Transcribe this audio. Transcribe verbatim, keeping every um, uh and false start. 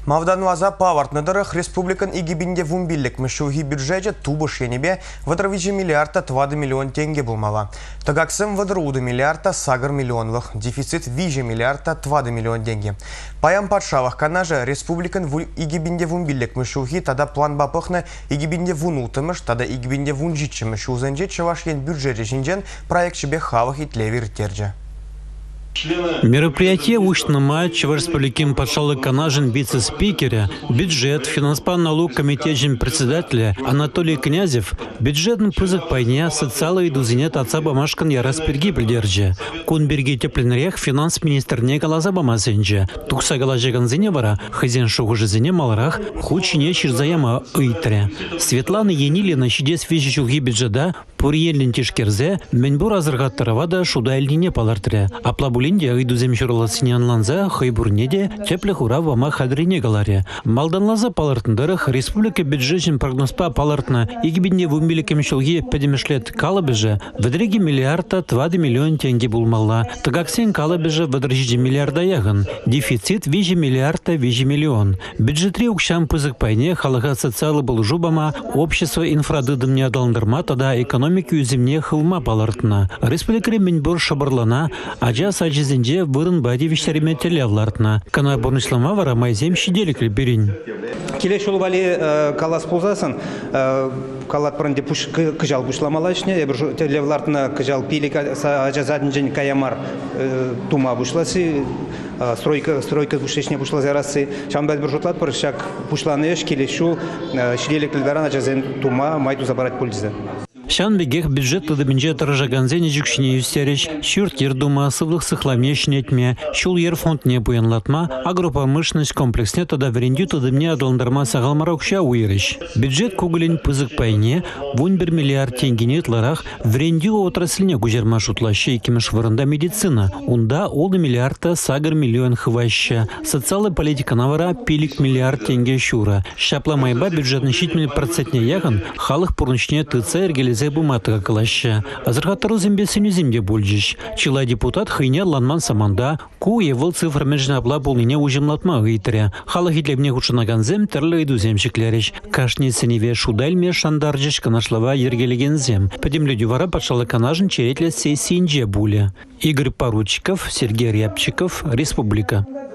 Мавдан ваза павартныдырых республикан игибинде вумбиллик мышуги бюджете тубыш енебе вадровичи миллиарда твады миллион тенге булмала. Тагаксым вадрууды миллиарда сагар миллионлых, дефицит вижи миллиарда твады миллион тенге. Паям падшавах канажа республикан игибинде вумбиллик мышуги тада план бапыхны игибинде вунутымыш, тада игибинде вунжитчы мышузанжет чавашен бюджете жинжен проект шебе хавах итлевир терджа. Мероприятие учтно матч в республике подшалы канажен вице-спикеря, бюджет, финансплан налог комитетен председателя Анатолий Князев, бюджетный призыв пайня, социалы и дузинет отца бамашкан яраспирги придержи. Кунберги тепленрех финанс министр Николаза Бамасенджи. Тухса галажеган зиневара, хозяин шугужи зинемалрах, хучине чирзаяма ыйтре. Светлана Енилина чидес вещи бюджета, пурьелин тишкерзе, меньбур азыргаттаравада шудайлине палартре. Аплабулинде айдузем шурласинянланза хайбурнеде теплых ура вама хадрине галаре. Малданлаза палартындарах республика бюджетен прогнозпа палартна игибинде вумбиликем шулги педемешлет калабеже ведреги миллиарда твады миллион тенге булмалла. Тагаксен калабеже ведрежи миллиарда яган. Дефицит вижи миллиарда вижи миллион. Бюджетри укшам пызык пайне халага социалы был жубама общество инфрадыдым не адаландырма тада экономики юземне хылма палартна. Республика меньбур шабарлана ажа сажизенде вырын бади виштериме телевлартна. Кана борнышлама вара майзем шиделикле берин. Келеш ул вали калас пулзасын, калат пранде пуш кыжал бушламалашне, эбр телевлартна кыжал пилик ажа заднжен каямар тума бушласы, стройка стройка бушлешне бушлазарасы, шамбат бержотлат паршак бушланеш келешу шиделикле дарана ажазен тума майту забарать польза. Шанбегех бюджет подобенже торжаганзене жүкшіне юстереш, шүрт ердума сывлық сықламешіне етме, шул ер фонд не буянлатма, агропромышленность комплексне тода веренду тодымне адаландарма сағалмарокша уйреш. Бюджет кугылен пызык пайне, вон бір миллиард тенгене тларах веренду отрасліне гужерма шутлаще екемеш варында медицина, унда олды миллиарда сагар миллион хваща, социалы политика навара пилик миллиард тенге шура, шапла майба бюджетный щитмель процентне яган, халық пурнычне тыца ергелезе буматыга калаща. Азырхаттару зембесini земде бульжиш. Чила депутат хыйне ланман саманда, ку евыл цифр межнабла булнине ужимлатма гыйтыря. Хала хитлебне хучынаган зем терлы иду земшиклериш. Кашни сеневе шудальме шандаржиш канашлава ергелеген зем. Подемлю дювара патшалы канажын черетле сессиинже буле. Игорь Поручиков, Сергей Рябчиков, Республика.